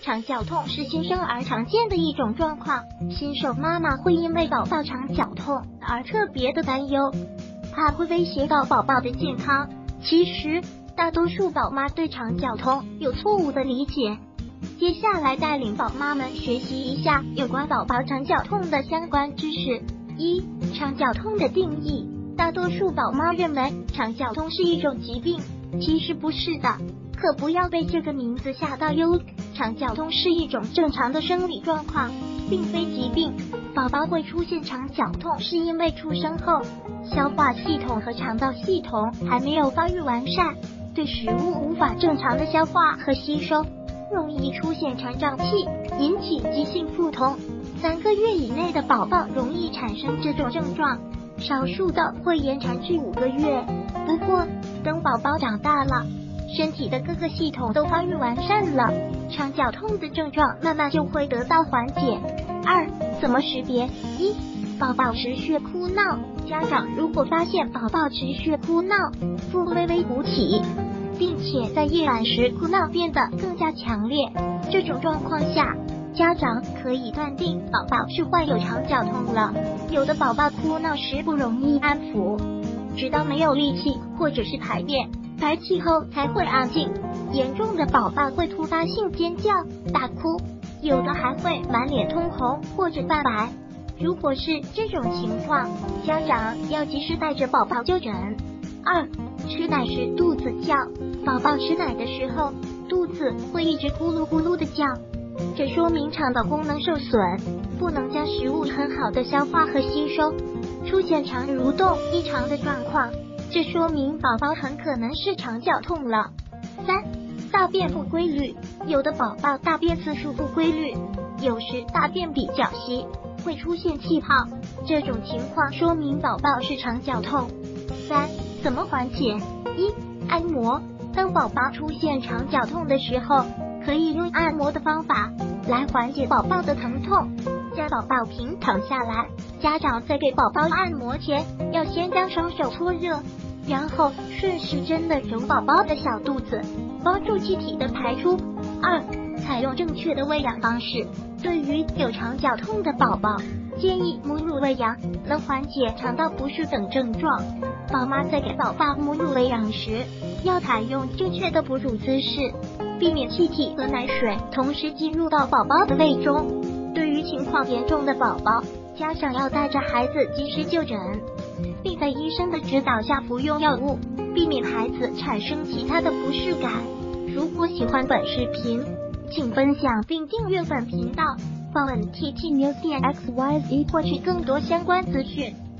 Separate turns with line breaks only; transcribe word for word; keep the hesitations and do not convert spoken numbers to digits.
肠绞痛是新生儿常见的一种状况，新手妈妈会因为宝宝肠绞痛而特别的担忧，怕会威胁到宝宝的健康。其实，大多数宝妈对肠绞痛有错误的理解。接下来带领宝妈们学习一下有关宝宝肠绞痛的相关知识。一、肠绞痛的定义。大多数宝妈认为肠绞痛是一种疾病，其实不是的，可不要被这个名字吓到哟。肠绞痛是一种正常的生理状况，并非疾病。宝宝会出现肠绞痛是因为出生后消化系统和肠道系统还没有发育完善，对食物无法正常的消化和吸收，容易出现肠胀气，引起急性腹痛。三个月以内的宝宝容易产生这种症状，少数的会延长至五个月。不过，等宝宝长大了，身体的各个系统都发育完善了，肠绞痛的症状慢慢就会得到缓解。二、怎么识别？一、宝宝持续哭闹。家长如果发现宝宝持续哭闹，腹微微鼓起，并且在夜晚时哭闹变得更加强烈，这种状况下，家长可以断定宝宝是患有肠绞痛了。有的宝宝哭闹时不容易安抚，直到没有力气或者是排便排气后才会安静。严重的宝宝会突发性尖叫、大哭，有的还会满脸通红或者泛白。如果是这种情况，家长要及时带着宝宝就诊。二、吃奶时肚子叫。宝宝吃奶的时候，肚子会一直咕噜咕噜的叫，这说明肠道功能受损，不能将食物很好的消化和吸收，出现肠蠕动异常的状况，这说明宝宝很可能是肠绞痛了。三、大便不规律。有的宝宝大便次数不规律，有时大便比较稀，会出现气泡，这种情况说明宝宝是肠绞痛。三、怎么缓解？一、按摩。当宝宝出现肠绞痛的时候，可以用按摩的方法来缓解宝宝的疼痛。将宝宝平躺下来，家长在给宝宝按摩前，要先将双手搓热，然后顺时针的揉宝宝的小肚子，帮助气体的排出。二、采用正确的喂养方式。对于有肠绞痛的宝宝，建议母乳喂养，能缓解肠道不适等症状。宝妈在给宝宝母乳喂养时，要采用正确的哺乳姿势，避免气体和奶水同时进入到宝宝的胃中。对于情况严重的宝宝，家长要带着孩子及时就诊，并在医生的指导下服用药物，避免孩子产生其他的不适感。如果喜欢本视频，请分享并订阅本频道，访问 T T News 点 X Y Z 获取更多相关资讯。